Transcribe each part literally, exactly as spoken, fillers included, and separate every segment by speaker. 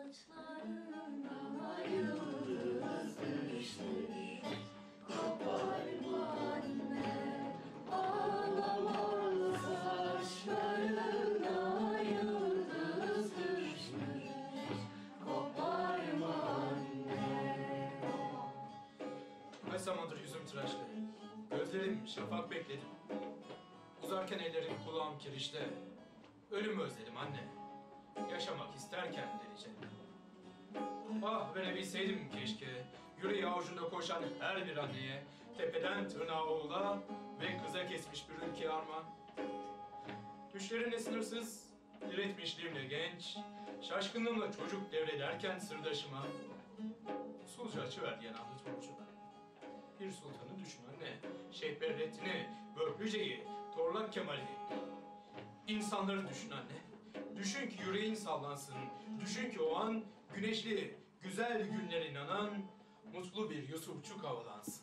Speaker 1: Saçlarına yıldız düşmüş, koparma anne, ağlama. Saçlarına yıldız düşmüş, koparma anne.
Speaker 2: Kaç zamandır yüzüm tıraşlı, gözlerim şafak bekledim. Uzarken ellerim kulağım kirişte, ölümü özledim anne. Yaşamak isterken delice. Ah verebilseydim keşke, yüreği avucunda koşan her bir anneye, tepeden tırnağa oğula ve kıza kesmiş bir ülke armağan. Düşlerimle sınırsız, diretmişliğimle genç, şaşkınlığımla çocuk devrederken sırdaşıma, usulca açıverdi yanağını torcuna. Bir sultanı düşün anne, Şeyh Bedrettin'i, Börklüce'yi, Torlak Kemal'i. İnsanları düşün anne. Düşün ki yüreğin sallansın. Düşün ki o an güneşli, güzel günlere inanan mutlu bir Yusufçuk havalansın.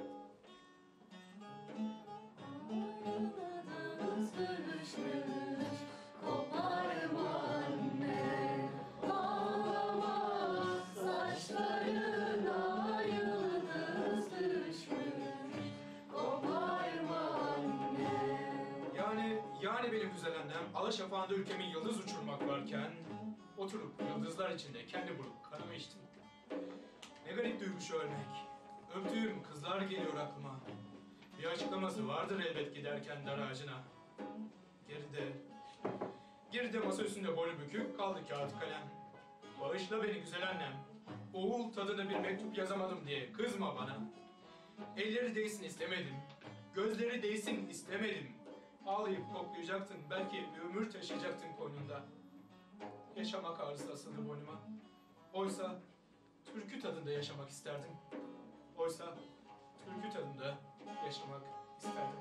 Speaker 1: Yıldız düşmüş, koparma anne, ağlama. Saçlarına yıldız düşmüş, koparma anne.
Speaker 2: Yani, yani benim güzel annem, Alaşafağı'nda ülkemin yıldız uçurmak varken, oturup yıldızlar içinde kendi burup kanımı içtim. Ne garip duygu şu ölmek. Öptüğüm kızlar geliyor aklıma. Bir açıklaması vardır elbet giderken dar ağacına. Geride, geride masa üstünde boynu bükük kaldı kağıt kalem. Bağışla beni güzel annem. Oğul tadında bir mektup yazamadım diye kızma bana. Elleri değsin istemedim. Gözleri değsin istemedim. Ağlayıp koklayacaktın, belki bir ömür taşıyacaktın koynunda. Yaşamak ağrısı asıldı boynuma. Oysa türkü tadında yaşamak isterdim. Oysa türkü tadında yaşamak isterdim.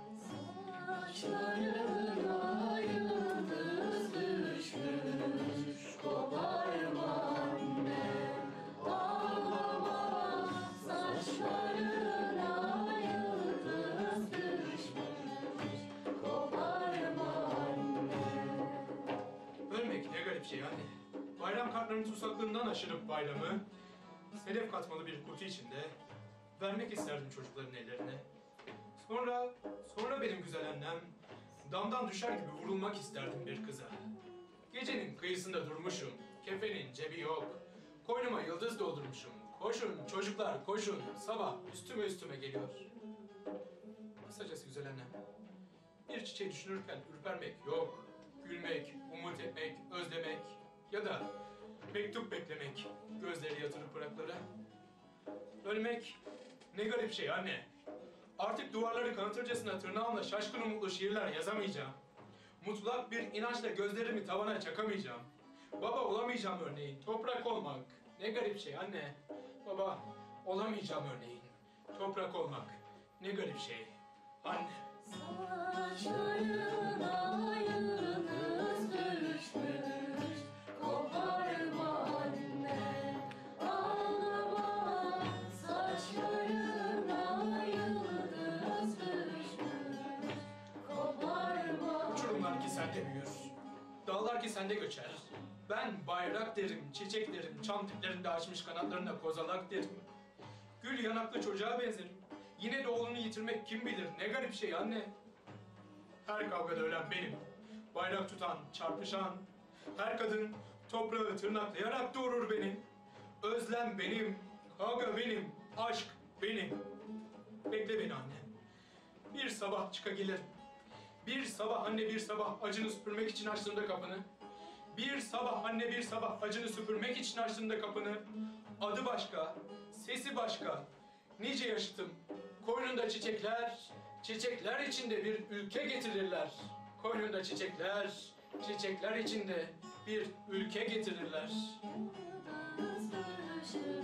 Speaker 1: Saçlarına yıldız düşmüş, koparma anne, ağlama. Saçlarına yıldız düşmüş, koparma anne.
Speaker 2: Ölmek ne garip şey anne. Bayram kartlarının tutsaklığından aşırıp bayramı, sedef katmalı bir kutu içinde vermek isterdim çocukların ellerine. Sonra, sonra benim güzel annem, damdan düşer gibi vurulmak isterdim bir kıza. Gecenin kıyısında durmuşum, kefenin cebi yok. Koynuma yıldız doldurmuşum. Koşun çocuklar koşun, sabah üstüme üstüme geliyor. Kısacası güzel annem, bir çiçeği düşünürken ürpermek yok. Gülmek, umut etmek, özlemek ya da mektup beklemek, gözleri yatırıp bıraklara. Ölmek ne garip şey anne. Artık duvarları kanatırcasına tırnağımla şaşkın umutlu şiirler yazamayacağım. Mutlak bir inançla gözlerimi tavana çakamayacağım. Baba olamayacağım örneğin, toprak olmak. Ne garip şey anne. Baba olamayacağım örneğin, toprak olmak. Ne garip şey anne.
Speaker 1: Saçlarına yıldız düşmüş, koparma anne, ağlama. Saçlarına yıldız düşmüş, koparma.
Speaker 2: Uçurumlar ki sende büyür, dağlar ki sende göçer. Ben bayrak derim, çiçek derim, çam diplerinde açmış kanatlarına kozalak derim. Gül yanaklı çocuğa benzerim. Yine de oğlunu yitirmek kim bilir ne garip şey anne. Her kavgada ölen benim, bayrak tutan, çarpışan. Her kadın toprağı tırnaklayarak doğurur benim. Özlem benim, kavga benim, aşk benim. Bekle beni anne. Bir sabah çıka gelirim. Bir sabah anne bir sabah acını süpürmek için açtığımda kapını. Bir sabah anne bir sabah acını süpürmek için açtığımda kapını. Adı başka, sesi başka. Nice yaşıtım, koynunda çiçekler, çiçekler içinde bir ülke getirirler. Koynunda çiçekler, çiçekler içinde bir ülke getirirler.
Speaker 1: Yıldız düşmüş,